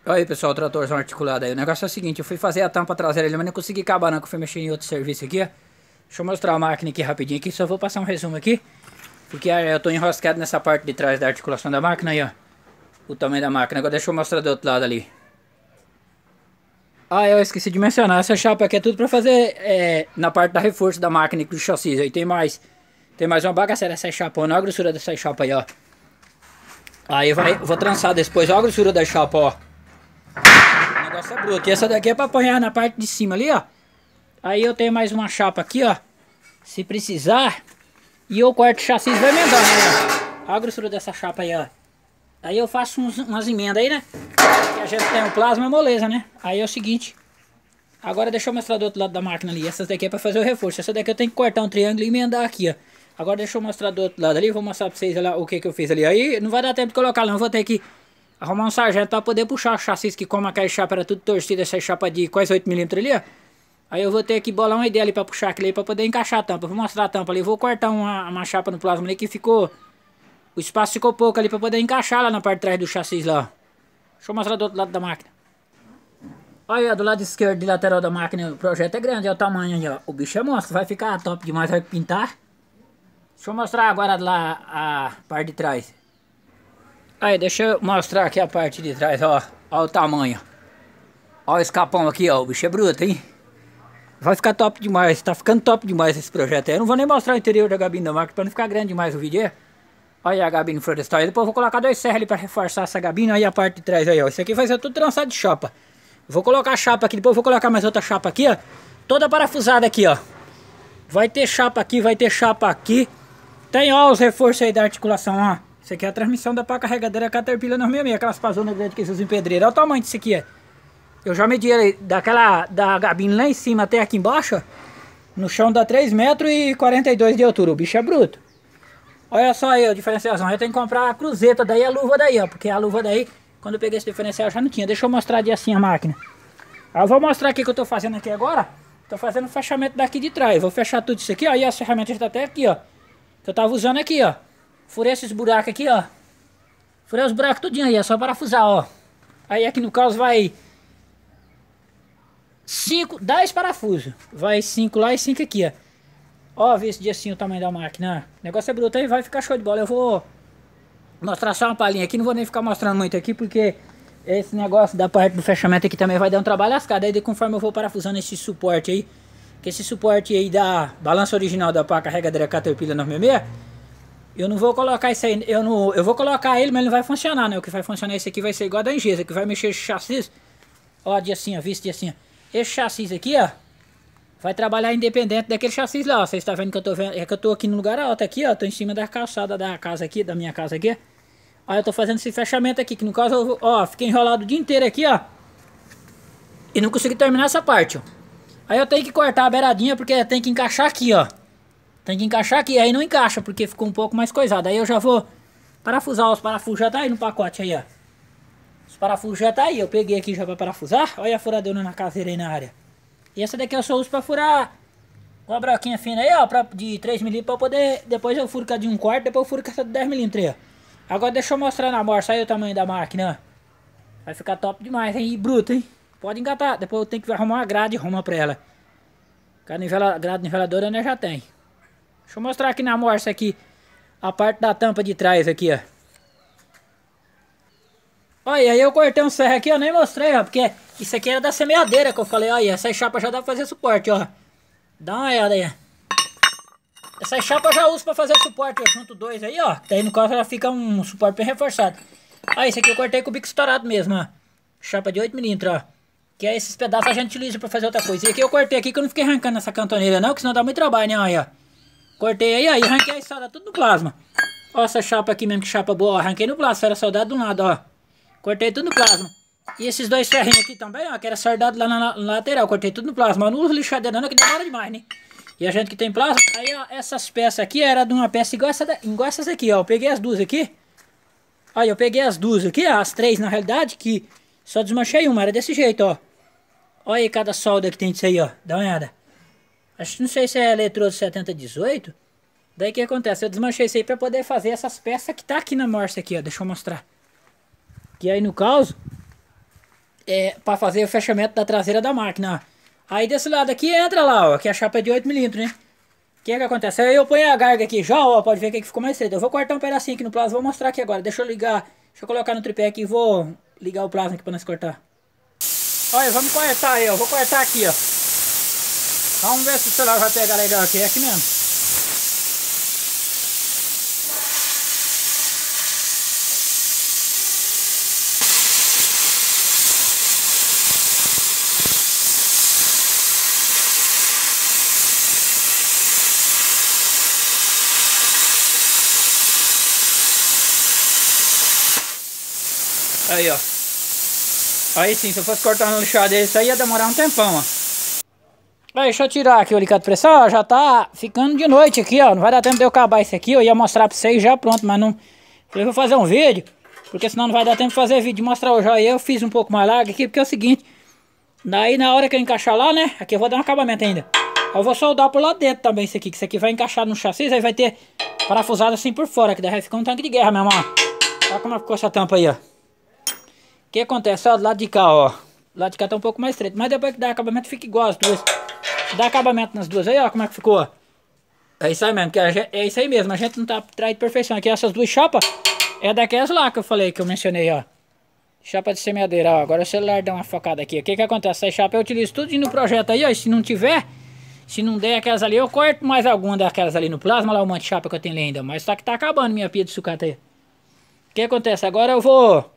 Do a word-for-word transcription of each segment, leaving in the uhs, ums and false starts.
Olha aí, pessoal, o tratorzão articulado aí. O negócio é o seguinte, eu fui fazer a tampa traseira ali, mas não consegui acabar não, que eu fui mexer em outro serviço aqui, ó. Deixa eu mostrar a máquina aqui rapidinho aqui, só vou passar um resumo aqui. Porque eu tô enroscado nessa parte de trás da articulação da máquina aí, ó. O tamanho da máquina. Agora deixa eu mostrar do outro lado ali. Ah, eu esqueci de mencionar, essa chapa aqui é tudo pra fazer é, na parte da reforço da máquina e do chassi. Aí tem mais, tem mais uma bagaceira dessa chapa, olha a grossura dessa chapa aí, ó. Aí vai, vou trançar depois, olha a grossura da chapa, ó. O negócio é bruto. E essa daqui é pra apanhar na parte de cima ali, ó. Aí eu tenho mais uma chapa aqui, ó. Se precisar. E eu corto o chassi e vai emendar, né? Olha a grossura dessa chapa aí, ó. Aí eu faço uns, umas emendas aí, né? Que a gente tem um plasma, moleza, né? Aí é o seguinte. Agora deixa eu mostrar do outro lado da máquina ali. Essas daqui é pra fazer o reforço. Essa daqui eu tenho que cortar um triângulo e emendar aqui, ó. Agora deixa eu mostrar do outro lado ali. Vou mostrar pra vocês lá o que que eu fiz ali. Aí não vai dar tempo de colocar não. Vou ter que arrumar um sargento pra poder puxar o chassi. Que como aquela chapa era tudo torcida, essa chapa de quase oito milímetros ali, ó. Aí eu vou ter que bolar uma ideia ali pra puxar aquele aí pra poder encaixar a tampa. Vou mostrar a tampa ali. Vou cortar uma, uma chapa no plasma ali que ficou... O espaço ficou pouco ali pra poder encaixar lá na parte de trás do chassi lá, ó. Deixa eu mostrar do outro lado da máquina. Olha, do lado esquerdo de lateral da máquina, o projeto é grande, é o tamanho aí, ó. O bicho é monstro, vai ficar top demais, vai pintar. Deixa eu mostrar agora lá a parte de trás. Aí, deixa eu mostrar aqui a parte de trás, ó. Olha o tamanho. Olha o escapão aqui, ó. O bicho é bruto, hein? Vai ficar top demais, tá ficando top demais esse projeto aí. Eu não vou nem mostrar o interior da gabine da máquina pra não ficar grande demais o vídeo aí. Olha a gabine florestal aí. Depois eu vou colocar dois serras ali pra reforçar essa gabine. Aí a parte de trás aí, ó. Isso aqui vai ser tudo trançado de chapa. Vou colocar a chapa aqui. Depois eu vou colocar mais outra chapa aqui, ó. Toda parafusada aqui, ó. Vai ter chapa aqui, vai ter chapa aqui. Tem, ó, os reforços aí da articulação, ó. Isso aqui é a transmissão da pá carregadeira Caterpillar nove seis seis. Aquelas pazonas grandes que eles usam em pedreira. Olha o tamanho disso aqui, ó. Eu já medi ele daquela, da gabine lá em cima até aqui embaixo, ó. No chão dá três metros e quarenta e dois de altura. O bicho é bruto. Olha só aí a diferenciação, eu tenho que comprar a cruzeta daí, a luva daí, ó. Porque a luva daí, quando eu peguei esse diferencial já não tinha. Deixa eu mostrar de assim a máquina. Aí eu vou mostrar aqui o que eu tô fazendo aqui agora. Tô fazendo o fechamento daqui de trás. Vou fechar tudo isso aqui, ó. E as ferramentas estão até aqui, ó. Que eu tava usando aqui, ó. Furei esses buracos aqui, ó. Furei os buracos tudinho aí, é só parafusar, ó. Aí aqui no caso vai... cinco, dez parafusos. Vai cinco lá e cinco aqui, ó. Ó, vê esse dia assim o tamanho da máquina. O negócio é bruto aí, vai ficar show de bola. Eu vou mostrar só uma palhinha aqui. Não vou nem ficar mostrando muito aqui, porque esse negócio da parte do fechamento aqui também vai dar um trabalho lascado. Aí conforme eu vou parafusando esse suporte aí, que esse suporte aí da balança original da pá carregadeira Caterpillar nove seis seis, eu não vou colocar isso aí. Eu, não, eu vou colocar ele, mas ele não vai funcionar, né? O que vai funcionar esse aqui vai ser igual a da Engesa, que vai mexer esse chassi. Ó, de assim, ó, visto de assim, ó. Esse chassi aqui, ó, vai trabalhar independente daquele chassi lá, ó. Vocês estão vendo que eu tô vendo, é que eu tô aqui no lugar alto aqui, ó. Tô em cima da calçada da casa aqui, da minha casa aqui. Aí eu tô fazendo esse fechamento aqui, que no caso, eu, ó, fiquei enrolado o dia inteiro aqui, ó. E não consegui terminar essa parte, ó. Aí eu tenho que cortar a beiradinha, porque tem que encaixar aqui, ó. Tem que encaixar aqui, aí não encaixa, porque ficou um pouco mais coisado. Aí eu já vou parafusar, os parafusos já tá aí no pacote aí, ó. Os parafusos já tá aí, eu peguei aqui já pra parafusar. Olha a furadeira na caseira aí na área. E essa daqui eu só uso pra furar uma broquinha fina aí, ó, pra, de três milímetros, pra poder... Depois eu furo com a de um quarto, depois eu furo com essa de dez milímetros aí, ó. Agora deixa eu mostrar na morsa aí o tamanho da máquina, ó. Vai ficar top demais, hein? E bruto, hein? Pode engatar, depois eu tenho que arrumar uma grade e arrumar pra ela. A nivela, grade niveladora, né, já tem. Deixa eu mostrar aqui na morsa aqui a parte da tampa de trás aqui, ó. Olha, aí eu cortei um serra aqui, eu nem mostrei, ó, porque isso aqui era da semeadeira que eu falei, olha, essa chapa já dá pra fazer suporte, ó. Dá uma olhada aí. Essa chapa eu já uso pra fazer suporte, eu junto dois aí, ó. Daí no caso já fica um suporte bem reforçado. Olha, esse aqui eu cortei com o bico estourado mesmo, ó. Chapa de oito milímetros, ó. Que é esses pedaços a gente utiliza pra fazer outra coisa. E aqui eu cortei aqui que eu não fiquei arrancando essa cantoneira não, que senão dá muito trabalho, né, olha. Cortei aí, aí arranquei a estrada tudo no plasma. Ó essa chapa aqui mesmo, que chapa boa, ó. Arranquei no plasma, era soldado do lado, ó. Cortei tudo no plasma. E esses dois ferrinhos aqui também, ó, que era soldado lá na, na lateral. Cortei tudo no plasma. Eu não uso lixadeira não, que demora demais, né? E a gente que tem plasma, aí ó, essas peças aqui era de uma peça igual, essa da, igual essas aqui, ó. Eu peguei as duas aqui. Olha, eu peguei as duas aqui, ó, as três na realidade, que só desmanchei uma, era desse jeito, ó. Olha aí cada solda que tem disso aí, ó. Dá uma olhada. Acho que não sei se é eletrodo setenta dezoito. Daí o que acontece? Eu desmanchei isso aí pra poder fazer essas peças que tá aqui na morsa aqui, ó. Deixa eu mostrar. Que aí no caso, é, pra fazer o fechamento da traseira da máquina, ó. Aí desse lado aqui entra lá, ó, que a chapa é de oito milímetros, né? O que é que acontece? Aí eu ponho a garga aqui já, ó, pode ver que ficou mais estreito. Eu vou cortar um pedacinho aqui no plasma, vou mostrar aqui agora. Deixa eu ligar, deixa eu colocar no tripé aqui e vou ligar o plasma aqui pra nós cortar. Olha, vamos cortar aí, ó, vou cortar aqui, ó. Vamos ver se o celular vai pegar legal aqui, é aqui mesmo. Aí, ó. Aí sim, se eu fosse cortar no lixado desse aí ia demorar um tempão, ó. Aí, deixa eu tirar aqui o alicate de pressão, ó. Já tá ficando de noite aqui, ó. Não vai dar tempo de eu acabar isso aqui. Eu ia mostrar pra vocês já pronto, mas não... Falei, vou fazer um vídeo, porque senão não vai dar tempo de fazer vídeo de mostrar hoje. Aí eu fiz um pouco mais largo aqui, porque é o seguinte. Daí na hora que eu encaixar lá, né? Aqui eu vou dar um acabamento ainda. Eu vou soldar por lá dentro também isso aqui, que isso aqui vai encaixar no chassi, aí vai ter parafusado assim por fora, que daí vai ficar um tanque de guerra mesmo, ó. Olha como ficou essa tampa aí, ó. O que acontece, ó, do lado de cá, ó. Do lado de cá tá um pouco mais estreito, mas depois que dá acabamento fica igual as duas. Se dá acabamento nas duas aí, ó, como é que ficou, ó. É isso aí mesmo, que gente, é isso aí mesmo, a gente não tá atrás de perfeição. Aqui essas duas chapas é daquelas lá que eu falei, que eu mencionei, ó. Chapa de semeadeira, ó. Agora o celular dá uma focada aqui. O que que acontece? Essa chapa eu utilizo tudo no projeto aí, ó. E se não tiver, se não der aquelas ali, eu corto mais alguma daquelas ali no plasma, lá um monte de chapa que eu tenho ali ainda. Mas só que tá acabando minha pia de sucata aí. O que acontece? Agora eu vou...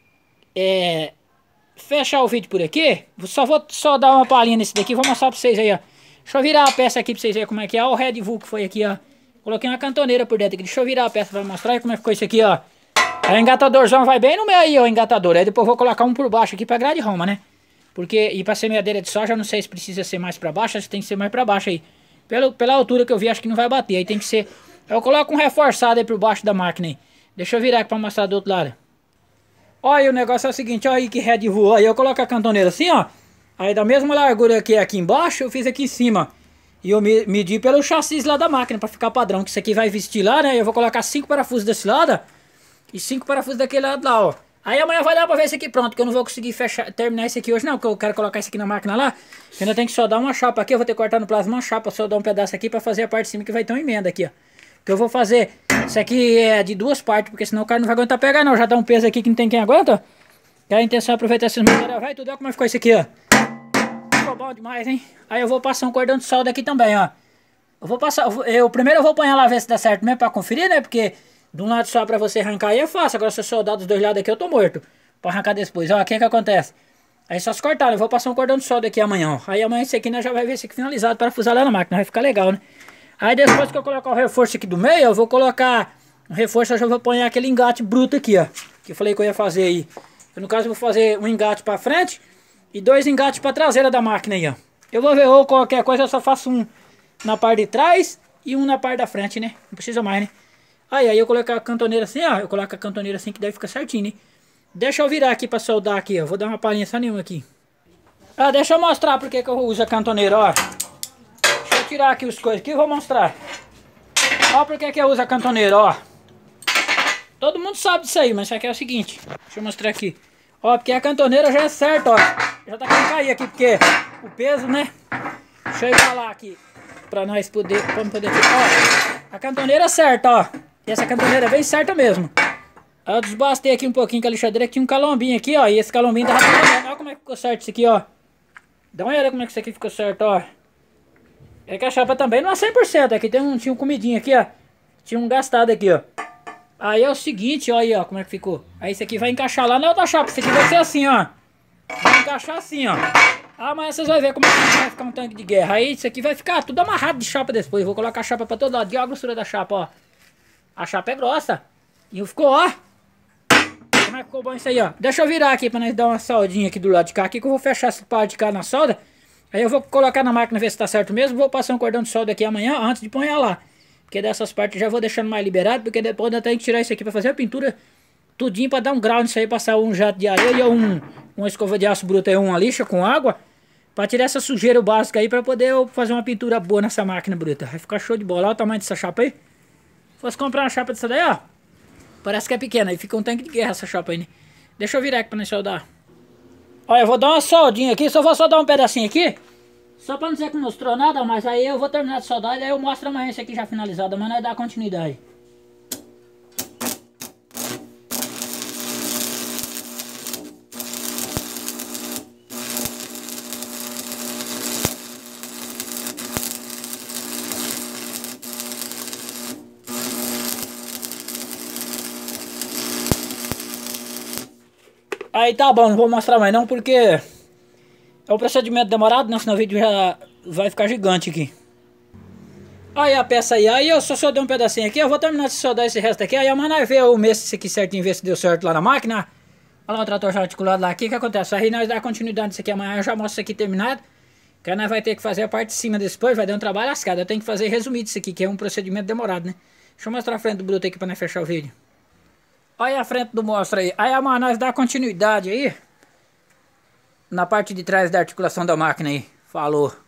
É... fechar o vídeo por aqui. Só vou só dar uma palhinha nesse daqui. Vou mostrar pra vocês aí, ó. Deixa eu virar a peça aqui pra vocês verem como é que é. Ó, o Red Bull que foi aqui, ó. Coloquei uma cantoneira por dentro aqui. Deixa eu virar a peça pra mostrar aí como é que ficou isso aqui, ó. Aí o engatadorzão vai bem no meio aí, ó, o engatador. Aí depois eu vou colocar um por baixo aqui pra grade Roma, né? Porque, e pra semeadeira de soja, não sei se precisa ser mais pra baixo, se tem que ser mais pra baixo aí. Pelo, pela altura que eu vi, acho que não vai bater. Aí tem que ser... Eu coloco um reforçado aí por baixo da máquina aí. Deixa eu virar aqui pra mostrar do outro lado. Olha, o negócio é o seguinte, olha aí que Red Bull. Aí eu coloco a cantoneira assim, ó. Aí da mesma largura que é aqui embaixo, eu fiz aqui em cima. E eu me, medi pelo chassi lá da máquina pra ficar padrão. Que isso aqui vai vestir lá, né? Eu vou colocar cinco parafusos desse lado, e cinco parafusos daquele lado lá, ó. Aí amanhã vai dar pra ver isso aqui pronto, que eu não vou conseguir fechar, terminar isso aqui hoje não, porque eu quero colocar isso aqui na máquina lá. Eu ainda tem que soldar uma chapa aqui, eu vou ter que cortar no plasma uma chapa, soldar um pedaço aqui pra fazer a parte de cima que vai ter uma emenda aqui, ó. Que eu vou fazer, isso aqui é de duas partes, porque senão o cara não vai aguentar pegar não, já dá um peso aqui que não tem quem aguenta, ó. Que a intenção é aproveitar esses materiais, vai tudo, olha como é que ficou isso aqui, ó. Ficou bom demais, hein. Aí eu vou passar um cordão de solda aqui também, ó. Eu vou passar, eu, eu primeiro eu vou apanhar lá ver se dá certo mesmo pra conferir, né, porque... De um lado só pra você arrancar aí é fácil. Agora se eu soldar dos dois lados aqui eu tô morto. Pra arrancar depois. Ó, o que que acontece? Aí só se cortar. Eu vou passar um cordão de solda aqui amanhã, ó. Aí amanhã esse aqui nós já vai ver esse aqui finalizado para fusar lá na máquina. Vai ficar legal, né? Aí depois que eu colocar o reforço aqui do meio, eu vou colocar... O reforço eu já vou pôr aquele engate bruto aqui, ó. Que eu falei que eu ia fazer aí. Eu, no caso eu vou fazer um engate pra frente. E dois engates pra traseira da máquina aí, ó. Eu vou ver ou qualquer coisa eu só faço um na parte de trás e um na parte da frente, né? Não precisa mais, né? Aí, aí eu coloco a cantoneira assim, ó. Eu coloco a cantoneira assim que deve ficar certinho, né? Deixa eu virar aqui pra soldar aqui, ó. Vou dar uma palhinha só nenhuma aqui. Ah, deixa eu mostrar porque que eu uso a cantoneira, ó. Deixa eu tirar aqui os coisas aqui e vou mostrar. Ó porque que eu uso a cantoneira, ó. Todo mundo sabe disso aí, mas isso aqui é o seguinte. Deixa eu mostrar aqui. Ó, porque a cantoneira já é certa, ó. Já tá querendo cair aqui, porque o peso, né? Deixa eu igualar aqui. Pra nós poder... Pra poder ó, a cantoneira é certa, ó. E essa cantoneira é bem certa mesmo. Aí eu desbastei aqui um pouquinho com a lixadeira, que tinha um calombinho aqui, ó. E esse calombinho tava... Olha como é que ficou certo isso aqui, ó. Dá uma olhada como é que isso aqui ficou certo, ó. É que a chapa também não é cem por cento. Aqui tem um, tinha um comidinho aqui, ó. Tinha um gastado aqui, ó. Aí é o seguinte, ó, aí, ó, como é que ficou. Aí isso aqui vai encaixar lá na outra chapa. Isso aqui vai ser assim, ó. Vai encaixar assim, ó. Ah, mas vocês vão ver como é que vai ficar um tanque de guerra. Aí isso aqui vai ficar tudo amarrado de chapa depois. Eu vou colocar a chapa pra todo lado. E olha a grossura da chapa, ó. A chapa é grossa. E ficou, ó. Como é que ficou bom isso aí, ó. Deixa eu virar aqui pra nós dar uma soldinha aqui do lado de cá. Aqui que eu vou fechar essa parte de cá na solda. Aí eu vou colocar na máquina ver se tá certo mesmo. Vou passar um cordão de solda aqui amanhã antes de pôr lá. Porque dessas partes já vou deixando mais liberado. Porque depois eu tenho que tirar isso aqui pra fazer a pintura tudinho pra dar um grau nisso aí. Passar um jato de areia ou um, uma escova de aço bruto aí, uma lixa com água. Pra tirar essa sujeira básica aí, pra poder eu fazer uma pintura boa nessa máquina bruta. Vai ficar show de bola. Olha o tamanho dessa chapa aí. Se fosse comprar uma chapa dessa daí, ó. Parece que é pequena. Aí fica um tanque de guerra essa chapa aí, né? Deixa eu virar aqui pra nós soldar. Olha, eu vou dar uma soldinha aqui, só vou soldar um pedacinho aqui. Só pra não dizer que não mostrou nada, mas aí eu vou terminar de soldar e aí eu mostro amanhã esse aqui já finalizado, mas nós dá continuidade. Aí tá bom, não vou mostrar mais não porque é um procedimento demorado, né? Senão o vídeo já vai ficar gigante aqui. Aí a peça aí, aí eu só soldei um pedacinho aqui, eu vou terminar de soldar esse resto aqui, aí amanhã nós vê o mês esse aqui certinho, ver se deu certo lá na máquina. Olha lá o trator já articulado lá aqui, o que acontece? Aí nós dá continuidade nisso aqui amanhã, eu já mostro isso aqui terminado. Que aí nós vai ter que fazer a parte de cima depois, vai dar um trabalho lascado, eu tenho que fazer resumido isso aqui, que é um procedimento demorado, né? Deixa eu mostrar a frente do bruto aqui pra nós fechar o vídeo. Olha a frente do monstro aí. Aí amanhã nós dá continuidade aí na parte de trás da articulação da máquina aí. Falou.